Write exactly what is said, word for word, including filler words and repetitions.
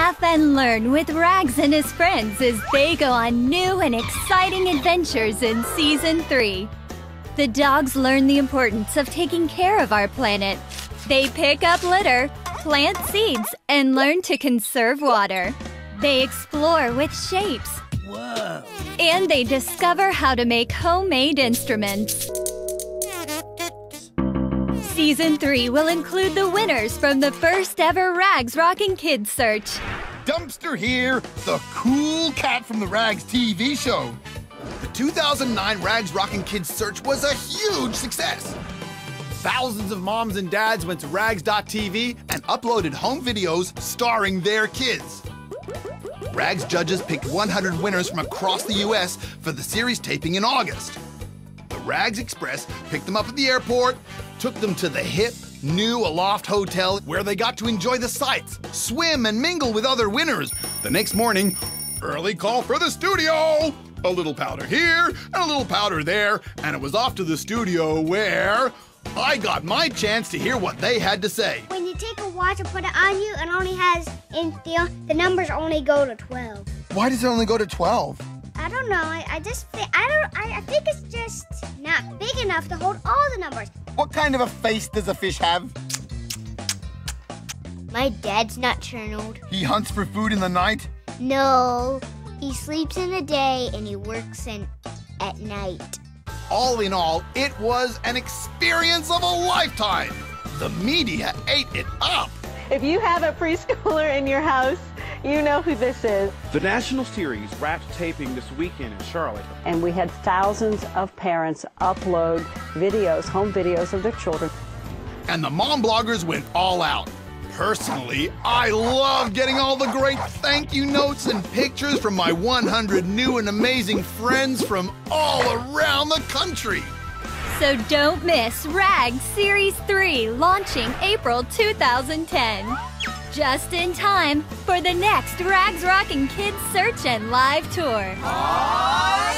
laugh and learn with Rags and his friends as they go on new and exciting adventures in Season three. The dogs learn the importance of taking care of our planet. They pick up litter, plant seeds, and learn to conserve water. They explore with shapes. Whoa! And they discover how to make homemade instruments. Season three will include the winners from the first ever Rags Rockin' Kids search. Dumpster here, the cool cat from the Rags T V show. The two thousand nine Rags Rockin' Kids search was a huge success. Thousands of moms and dads went to rags dot T V and uploaded home videos starring their kids. Rags judges picked one hundred winners from across the U S for the series taping in August. The Rags Express picked them up at the airport, took them to the hip, new Aloft Hotel where they got to enjoy the sights, swim, and mingle with other winners. The next morning, early call for the studio! A little powder here and a little powder there, and it was off to the studio where I got my chance to hear what they had to say. When you take a watch and put it on you, it only has, in the, the numbers only go to twelve. Why does it only go to twelve? I don't know. I, I just think I don't. I, I think it's just not big enough to hold all the numbers. What kind of a face does a fish have? My dad's nocturnal. He hunts for food in the night? No, he sleeps in the day and he works in at night. All in all, it was an experience of a lifetime. The media ate it up. If you have a preschooler in your house, you know who this is. The national series wrapped taping this weekend in Charlotte. And we had thousands of parents upload videos, home videos of their children. And the mom bloggers went all out. Personally, I love getting all the great thank you notes and pictures from my one hundred new and amazing friends from all around the country. So don't miss Rags Series three launching April two thousand ten. Just in time for the next Rags Rockin' Kids Search and Live Tour. Aww.